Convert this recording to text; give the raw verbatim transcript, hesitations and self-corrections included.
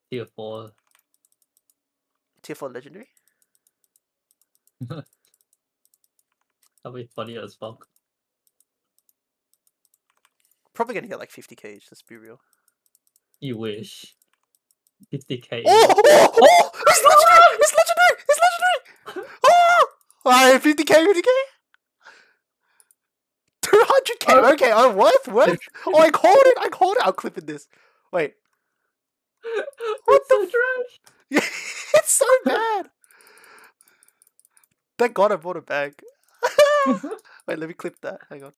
Tier four. Tier four legendary? That'd be funny as fuck. Probably gonna get like fifty K each, let's be real. You wish. fifty K. Oh! Oh! Oh! It's legendary! It's legendary! It's legendary! Oh! Alright, fifty K, fifty K? two hundred K! Oh. Okay, oh, worth, worth. Oh, I called it! I called it! I'll clip in this. Wait. What It's the so f- trash. Yeah, it's so bad! Thank God I bought a bag. Wait, let me clip that. Hang on.